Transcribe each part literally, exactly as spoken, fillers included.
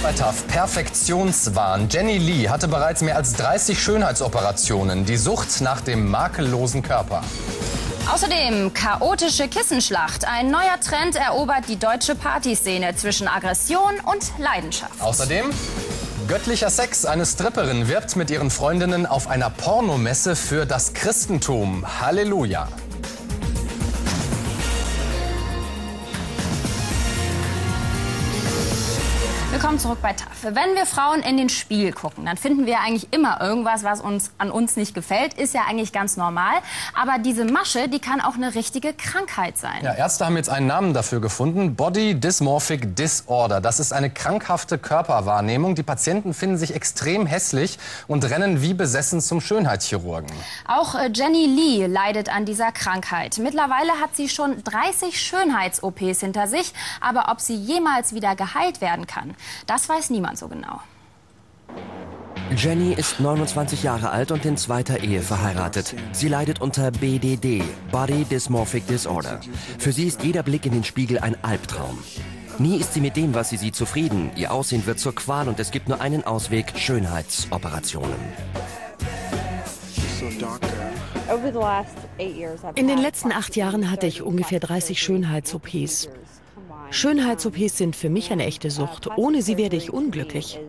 bei TAF. Perfektionswahn. Jenny Lee hatte bereits mehr als dreißig Schönheitsoperationen. Die Sucht nach dem makellosen Körper. Außerdem chaotische Kissenschlacht. Ein neuer Trend erobert die deutsche Partyszene zwischen Aggression und Leidenschaft. Außerdem göttlicher Sex. Eine Stripperin wirbt mit ihren Freundinnen auf einer Pornomesse für das Christentum. Halleluja. Willkommen zurück bei TAF. Wenn wir Frauen in den Spiegel gucken, dann finden wir eigentlich immer irgendwas, was uns an uns nicht gefällt. Ist ja eigentlich ganz normal. Aber diese Masche, die kann auch eine richtige Krankheit sein. Ja, Ärzte haben jetzt einen Namen dafür gefunden. Body Dysmorphic Disorder. Das ist eine krankhafte Körperwahrnehmung. Die Patienten finden sich extrem hässlich und rennen wie besessen zum Schönheitschirurgen. Auch äh, Jenny Lee leidet an dieser Krankheit. Mittlerweile hat sie schon dreißig Schönheits-O Ps hinter sich. Aber ob sie jemals wieder geheilt werden kann, das weiß niemand so genau. Jenny ist neunundzwanzig Jahre alt und in zweiter Ehe verheiratet. Sie leidet unter B D D, Body Dysmorphic Disorder. Für sie ist jeder Blick in den Spiegel ein Albtraum. Nie ist sie mit dem, was sie sieht, zufrieden. Ihr Aussehen wird zur Qual und es gibt nur einen Ausweg: Schönheitsoperationen. In den letzten acht Jahren hatte ich ungefähr dreißig Schönheits-O Ps. Schönheits-O Ps sind für mich eine echte Sucht. Ohne sie werde ich unglücklich.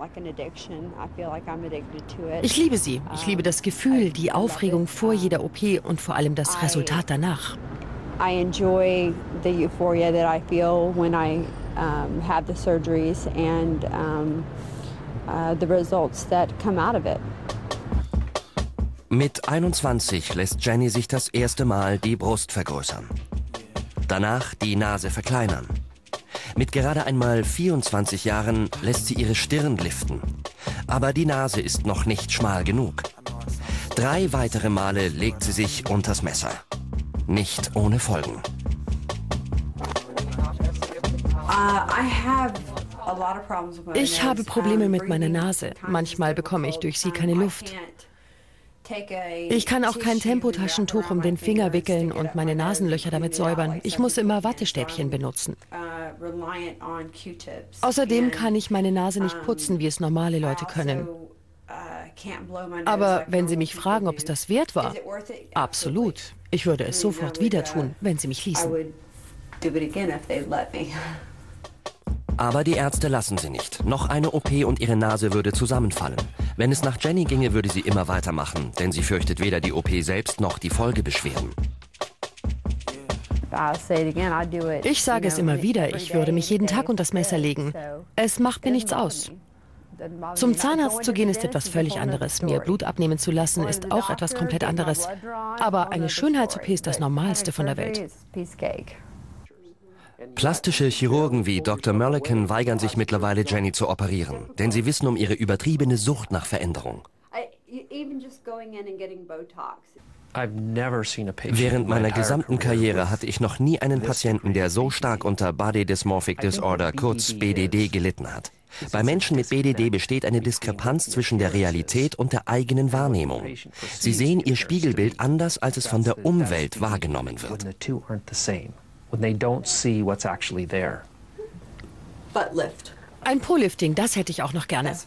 Ich liebe sie. Ich liebe das Gefühl, die Aufregung vor jeder O P und vor allem das Resultat danach. I enjoy the euphoria that I feel when I um, have the surgeries and um, uh, the results that come out of it. Mit einundzwanzig lässt Jenny sich das erste Mal die Brust vergrößern. Danach die Nase verkleinern. Mit gerade einmal vierundzwanzig Jahren lässt sie ihre Stirn liften. Aber die Nase ist noch nicht schmal genug. Drei weitere Male legt sie sich unters Messer. Nicht ohne Folgen. Ich habe Probleme mit meiner Nase. Manchmal bekomme ich durch sie keine Luft. Ich kann auch kein Tempotaschentuch um den Finger wickeln und meine Nasenlöcher damit säubern. Ich muss immer Wattestäbchen benutzen. Außerdem kann ich meine Nase nicht putzen, wie es normale Leute können. Aber wenn Sie mich fragen, ob es das wert war, absolut. Ich würde es sofort wieder tun, wenn Sie mich ließen. Aber die Ärzte lassen sie nicht. Noch eine O P und ihre Nase würde zusammenfallen. Wenn es nach Jenny ginge, würde sie immer weitermachen, denn sie fürchtet weder die O P selbst noch die Folgebeschwerden. Ich sage es immer wieder, ich würde mich jeden Tag unter das Messer legen. Es macht mir nichts aus. Zum Zahnarzt zu gehen ist etwas völlig anderes. Mir Blut abnehmen zu lassen ist auch etwas komplett anderes. Aber eine Schönheits-O P ist das Normalste von der Welt. Plastische Chirurgen wie Doktor Mulliken weigern sich mittlerweile, Jenny zu operieren, denn sie wissen um ihre übertriebene Sucht nach Veränderung. Während meiner gesamten Karriere hatte ich noch nie einen Patienten, der so stark unter Body Dysmorphic Disorder, kurz B D D, gelitten hat. Bei Menschen mit B D D besteht eine Diskrepanz zwischen der Realität und der eigenen Wahrnehmung. Sie sehen ihr Spiegelbild anders, als es von der Umwelt wahrgenommen wird. Ein Po-Lifting, das hätte ich auch noch gerne.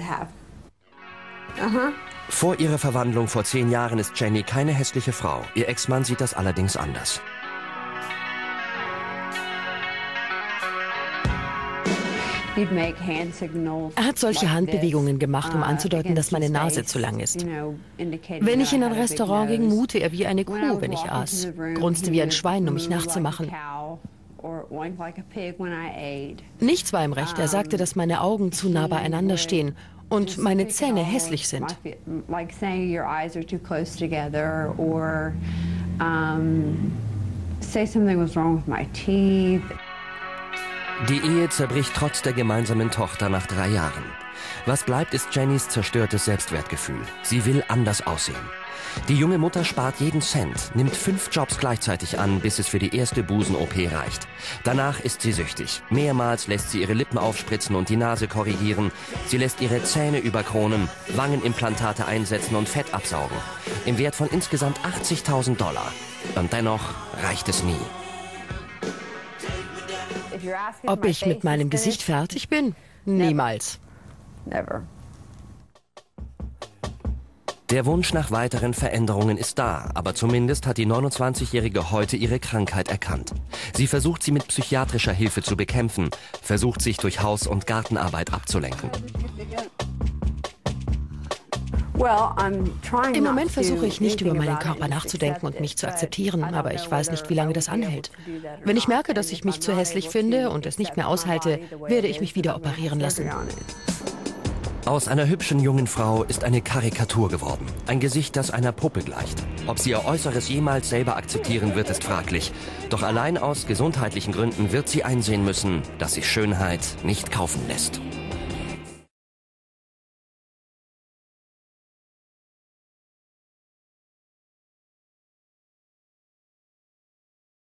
Vor ihrer Verwandlung vor zehn Jahren ist Jenny keine hässliche Frau. Ihr Ex-Mann sieht das allerdings anders. Er hat solche Handbewegungen gemacht, um anzudeuten, dass meine Nase zu lang ist. Wenn ich in ein Restaurant ging, mute er wie eine Kuh, wenn ich aß. Grunzte wie ein Schwein, um mich nachzumachen. Nichts war ihm recht. Er sagte, dass meine Augen zu nah beieinander stehen und meine Zähne hässlich sind. Die Ehe zerbricht trotz der gemeinsamen Tochter nach drei Jahren. Was bleibt, ist Jennys zerstörtes Selbstwertgefühl. Sie will anders aussehen. Die junge Mutter spart jeden Cent, nimmt fünf Jobs gleichzeitig an, bis es für die erste Busen-O P reicht. Danach ist sie süchtig. Mehrmals lässt sie ihre Lippen aufspritzen und die Nase korrigieren. Sie lässt ihre Zähne überkronen, Wangenimplantate einsetzen und Fett absaugen. Im Wert von insgesamt achtzigtausend Dollar. Und dennoch reicht es nie. Ob ich mit meinem Gesicht fertig bin? Niemals. Never. Der Wunsch nach weiteren Veränderungen ist da, aber zumindest hat die neunundzwanzigjährige heute ihre Krankheit erkannt. Sie versucht, sie mit psychiatrischer Hilfe zu bekämpfen, versucht, sich durch Haus- und Gartenarbeit abzulenken. Im Moment versuche ich nicht, über meinen Körper nachzudenken und mich zu akzeptieren, aber ich weiß nicht, wie lange das anhält. Wenn ich merke, dass ich mich zu hässlich finde und es nicht mehr aushalte, werde ich mich wieder operieren lassen. Aus einer hübschen jungen Frau ist eine Karikatur geworden. Ein Gesicht, das einer Puppe gleicht. Ob sie ihr Äußeres jemals selber akzeptieren wird, ist fraglich. Doch allein aus gesundheitlichen Gründen wird sie einsehen müssen, dass sich Schönheit nicht kaufen lässt.